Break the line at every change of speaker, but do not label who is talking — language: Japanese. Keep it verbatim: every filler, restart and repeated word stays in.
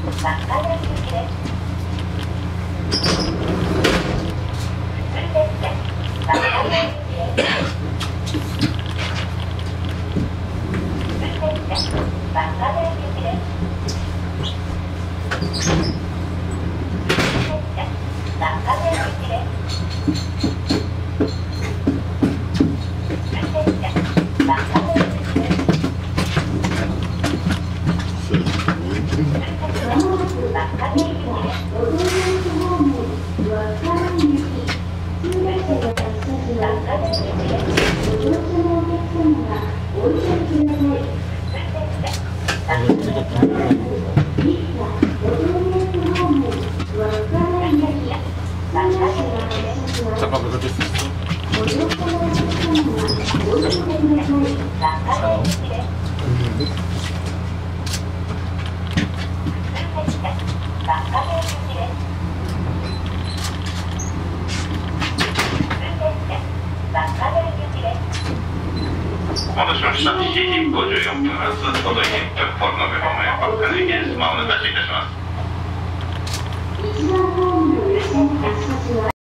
잠깐만 그거 됐어.
お待たせしました。しちじごじゅうよんぷん発、届いているホールのご名ばっかりです。まあお願いいたします。